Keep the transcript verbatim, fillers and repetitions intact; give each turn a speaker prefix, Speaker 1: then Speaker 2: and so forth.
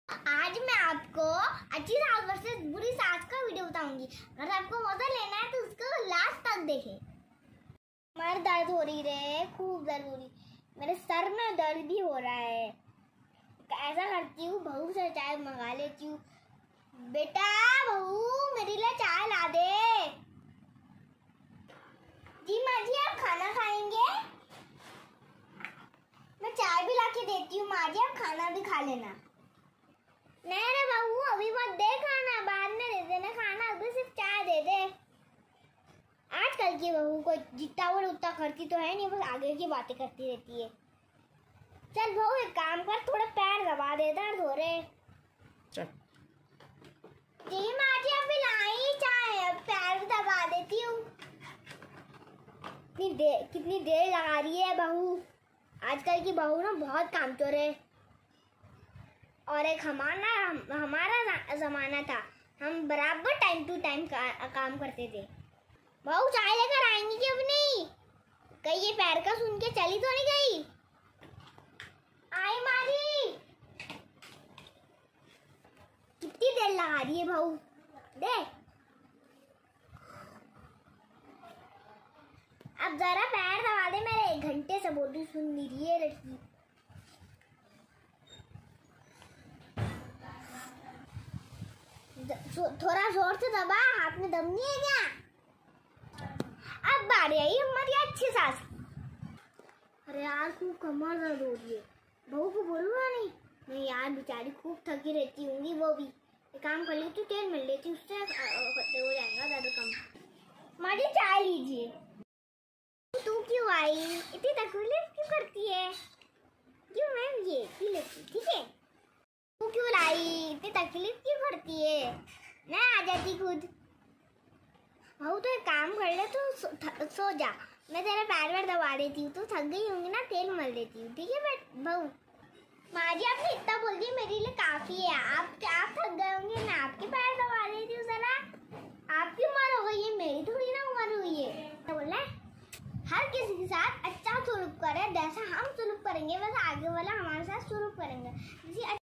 Speaker 1: आज मैं आपको अच्छी सास वर्सेस बुरी सास का वीडियो बताऊंगी। अगर आपको मजा लेना है तो उसको लास्ट तक देखें। मेरे दर्द हो रही रे, खूब दर्द हो रही, मेरे सर में दर्द भी हो रहा है। ऐसा करती हूँ, बहू से चाय मंगा लेती हूँ। बेटा बहू मेरे लिए चाय ला दे। जी माँ जी आप खाना खाएंगे? मैं चाय भी ला के देती हूँ माँ जी, आप खाना भी खा लेना। नहीं रे बहू अभी मत दे खाना, बाद में दे देना खाना, अभी सिर्फ चाय दे दे। आजकल की बहू को जितना बोले उतना करती तो है नहीं, बस आगे की बातें करती रहती है। चल बहू एक काम कर, थोड़ा पैर दबा दे, दर्द हो रहे।
Speaker 2: चल
Speaker 1: जी माँ जी अभी लाई चाय, अब पैर दबा देती हूँ। कितनी देर कितनी देर लगा रही है बहू। आजकल की बहू ना बहुत कामचोर है। और एक हमारा हमारा जमाना था, हम बराबर टाइम टू टाइम का, काम करते थे। बहू चाय लेकर आएंगी कि अब नहीं? कहीं ये पैर का सुन के चली तो नहीं गई? आई मारी कितनी देर लगा रही है बहू, देख अब जरा पैर दबा दे, मेरे एक घंटे से बोल रही सुन नहीं रही है लड़की। थोड़ा जोर से दबा, हाथ में दम नहीं है क्या? अब बारी आई हमारी अच्छी सास। अरे यार खूब कमर दर्द हो रही है, बहू को बोलूँगा नहीं? नहीं यार बेचारी खूब थकी रहती होंगी वो भी। एक काम कर लेती, तेल मिल लेती, उससे हो जाएगा दर्द कम। माँ जी चाय लीजिए। तू क्यों आई? इतनी तकलीफ क्यों करती है? क्यों मैम ये पी लेती, ठीक है? तू क्यों लाई? इतनी तकलीफ क्यों करती है? मैं आ जाती खुद। बहू तो एक काम कर ले, तू सो, सो जा, मैं तेरा पैर वैर दबा देती हूँ। तू थक गई होंगी ना, तेल मल देती हूँ, ठीक है बेट बहू? माँ जी आपने इतना बोल दिया मेरे लिए काफी है। आप आप थक गए होंगे, मैं आपके पैर दबा देती हूँ जरा। आपकी उम्र हो गई है, मेरी थोड़ी ना उम्र हुई है। तो बोला हर किसी के साथ अच्छा सलूक करे, जैसा हम सलूक करेंगे वैसा आगे वाला हमारे साथ सलूक करेंगे। किसी